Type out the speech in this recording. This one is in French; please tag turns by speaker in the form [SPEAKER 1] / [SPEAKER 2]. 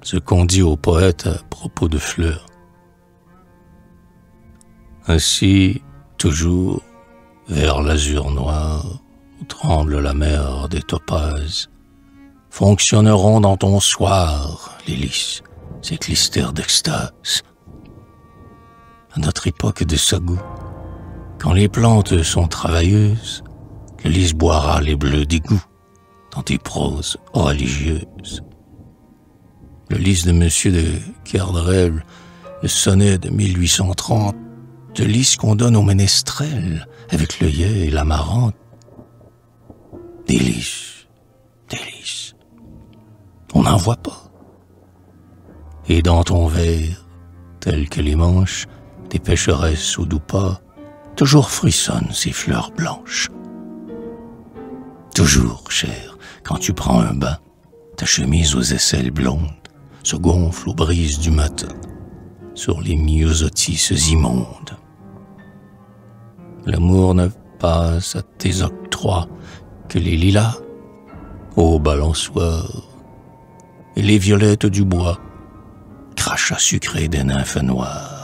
[SPEAKER 1] ce qu'on dit aux poètes à propos de fleurs. Ainsi, toujours, vers l'azur noir, où tremble la mer des topazes, fonctionneront dans ton soir les lys, ces clistères d'extase. À notre époque de sagout, quand les plantes sont travailleuses, le lys boira les bleus d'égout dans tes proses religieuses. Le lys de Monsieur de Kerdrel, le sonnet de 1830, le lys qu'on donne aux ménestrels avec l'œillet et l'amarante. Des lys, on n'en voit pas. Et dans ton verre, tel que les manches des pêcheresses au doux pas, toujours frissonnent ces fleurs blanches. Toujours, cher, quand tu prends un bain, ta chemise aux aisselles blondes se gonfle aux brises du matin sur les myosotis immondes. L'amour ne passe à tes octrois que les lilas, ô balançoire, et les violettes du bois, crachats sucrés des nymphes noires.